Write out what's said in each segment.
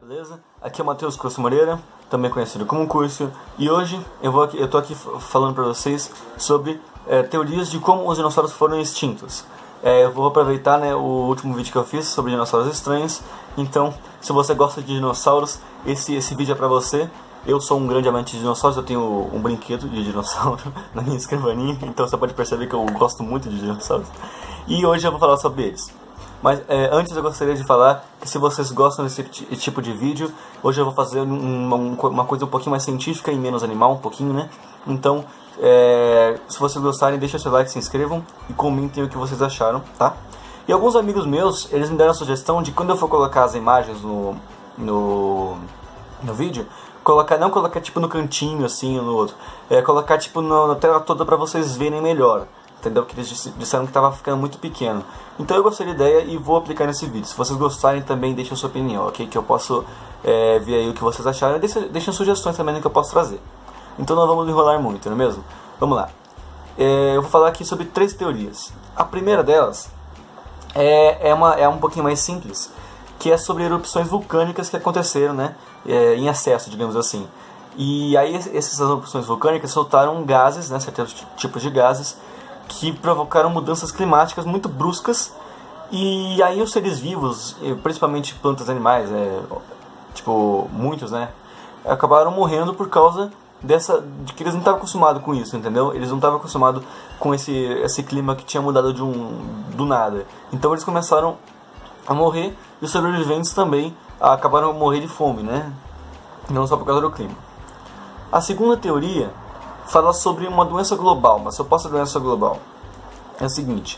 Beleza? Aqui é o Matheus Curso Moreira, também conhecido como Curso, e hoje eu tô aqui falando para vocês sobre teorias de como os dinossauros foram extintos. Eu vou aproveitar, né, o último vídeo que eu fiz sobre dinossauros estranhos, então se você gosta de dinossauros, esse vídeo é para você. Eu sou um grande amante de dinossauros, eu tenho um brinquedo de dinossauro na minha escrivaninha, então você pode perceber que eu gosto muito de dinossauros. E hoje eu vou falar sobre eles. Mas antes eu gostaria de falar que se vocês gostam desse tipo de vídeo, hoje eu vou fazer uma coisa um pouquinho mais científica e menos animal, um pouquinho, né? Então, se vocês gostarem, deixem seu like, se inscrevam e comentem o que vocês acharam, tá? E alguns amigos meus, eles me deram a sugestão de quando eu for colocar as imagens no vídeo, não colocar tipo no cantinho assim ou no outro, colocar tipo na tela toda pra vocês verem melhor. Entendeu? Que eles disseram que estava ficando muito pequeno. Então eu gostei da ideia e vou aplicar nesse vídeo. Se vocês gostarem também, deixem a sua opinião, ok? Que eu posso ver aí o que vocês acharam. Deixem sugestões também do que eu posso trazer. Então não vamos enrolar muito, não é mesmo? Vamos lá. Eu vou falar aqui sobre 3 teorias. A primeira delas é um pouquinho mais simples, que é sobre erupções vulcânicas que aconteceram, né? Em excesso, digamos assim. E aí essas erupções vulcânicas soltaram gases, né? Certos tipos de gases, que provocaram mudanças climáticas muito bruscas, e aí os seres vivos, principalmente plantas e animais, tipo muitos, né, acabaram morrendo por causa de que eles não estavam acostumados com isso, entendeu? Eles não estavam acostumados com esse clima que tinha mudado do nada. Então eles começaram a morrer, e os sobreviventes também acabaram a morrer de fome, né? Não só por causa do clima. A segunda teoria fala sobre uma doença global, uma suposta doença global. É o seguinte,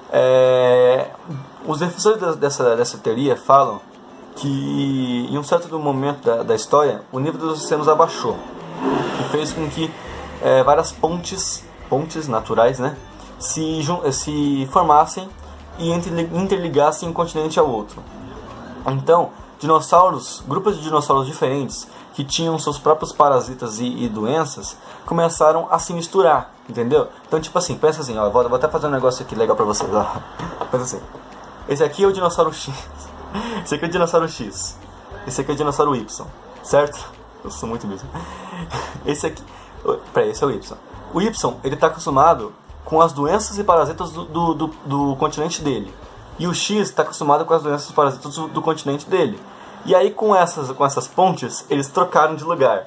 os defensores dessa teoria falam que em um certo momento da história, o nível dos oceanos abaixou, e fez com que várias pontes naturais, né, se formassem e interligassem um continente ao outro. Então, grupos de dinossauros diferentes, que tinham seus próprios parasitas e doenças, começaram a se misturar, entendeu? Então, tipo assim, pensa assim, ó, vou até fazer um negócio aqui legal pra vocês, ó. Pensa assim, esse aqui é o dinossauro X, esse aqui é o dinossauro X, esse aqui é o dinossauro Y, certo? Eu sou muito mesmo. Esse aqui, esse é o Y. O Y, ele tá acostumado com as doenças e parasitas do continente dele, e o X está acostumado com as doenças e parasitas do continente dele. E aí com essas pontes, eles trocaram de lugar.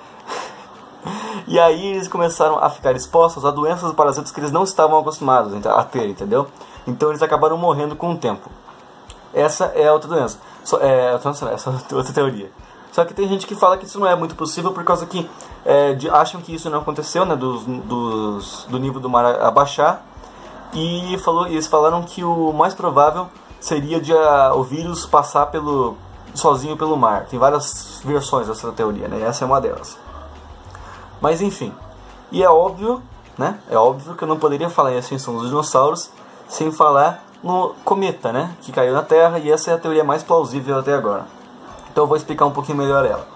E aí eles começaram a ficar expostos a doenças e parasitas que eles não estavam acostumados a ter, entendeu? Então eles acabaram morrendo com o tempo. Essa é outra doença. Essa é outra teoria. Só que tem gente que fala que isso não é muito possível por causa que acham que isso não aconteceu, né, do nível do mar abaixar. E eles falaram que o mais provável seria o vírus passar sozinho pelo mar. Tem várias versões dessa teoria, né? Essa é uma delas. Mas enfim, e é óbvio, né? É óbvio que eu não poderia falar em extinção dos dinossauros sem falar no cometa, né? Que caiu na Terra, e essa é a teoria mais plausível até agora. Então eu vou explicar um pouquinho melhor ela.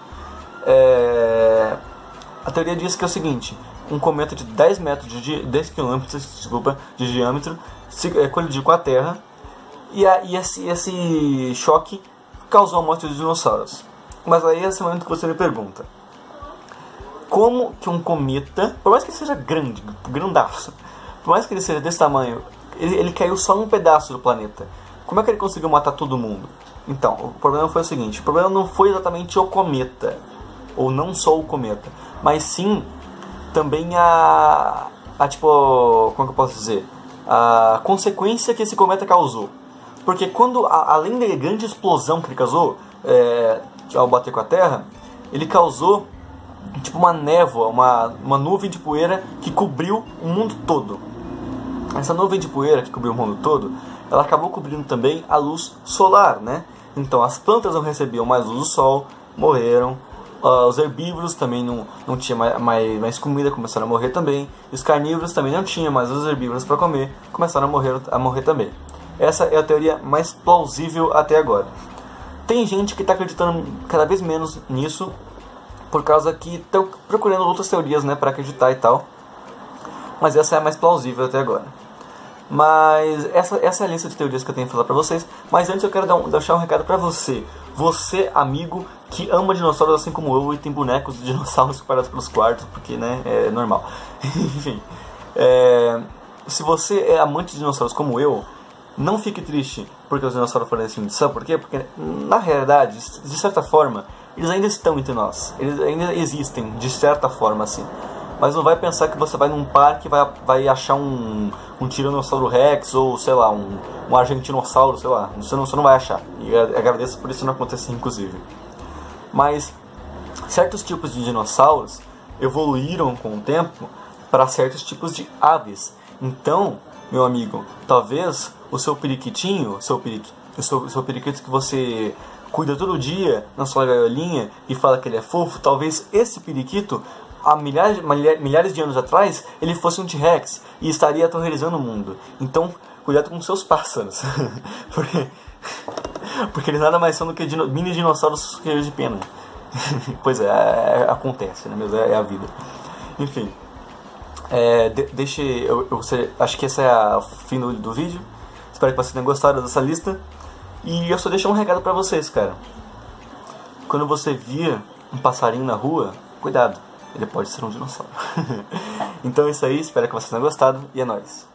A teoria diz que é o seguinte: um cometa de 10 km, de diâmetro colidiu com a Terra, e esse choque causou a morte dos dinossauros. Mas aí é esse momento que você me pergunta: como que um cometa, por mais que ele seja grandaço, por mais que ele seja desse tamanho, ele caiu só num pedaço do planeta, como é que ele conseguiu matar todo mundo? Então, o problema foi o seguinte: o problema não foi exatamente o cometa, ou não só o cometa, mas sim também tipo, como é que eu posso dizer, a consequência que esse cometa causou. Porque quando, além da grande explosão que ele causou ao bater com a Terra, ele causou tipo uma névoa, uma nuvem de poeira que cobriu o mundo todo. Essa nuvem de poeira que cobriu o mundo todo, ela acabou cobrindo também a luz solar, né? Então as plantas não recebiam mais luz do sol, morreram. Os herbívoros também não tinham mais comida, começaram a morrer também. E os carnívoros também não tinham mais os herbívoros para comer, começaram a morrer também. Essa é a teoria mais plausível até agora. Tem gente que está acreditando cada vez menos nisso, por causa que estão procurando outras teorias, né, para acreditar e tal. Mas essa é a mais plausível até agora. Mas essa é a lista de teorias que eu tenho que falar pra vocês. Mas antes eu quero deixar um recado pra você. Você, amigo, que ama dinossauros assim como eu e tem bonecos de dinossauros espalhados pelos quartos, porque, né, é normal. Enfim, se você é amante de dinossauros como eu, não fique triste porque os dinossauros foram extintos. Sabe por quê? Porque, na realidade, de certa forma, eles ainda estão entre nós. Eles ainda existem, de certa forma, assim. Mas não vai pensar que você vai num parque e vai achar um Tiranossauro Rex ou, sei lá, um Argentinossauro, sei lá. Você não vai achar. E eu agradeço por isso não acontecer, inclusive. Mas certos tipos de dinossauros evoluíram com o tempo para certos tipos de aves. Então, meu amigo, talvez o seu periquitinho, o seu periquito que você cuida todo dia na sua gaiolinha e fala que ele é fofo, talvez esse periquito, há milhares de anos atrás, ele fosse um T-Rex e estaria aterrorizando o mundo. Então, cuidado com seus pássaros. porque eles nada mais são do que mini dinossauros cheios de pena. Pois acontece, né? É a vida. Enfim. Acho que esse é o fim do vídeo. Espero que vocês tenham gostado dessa lista. E eu só deixo um recado pra vocês, cara. Quando você vir um passarinho na rua, cuidado, ele pode ser um dinossauro. Então é isso aí, espero que vocês tenham gostado e é nóis.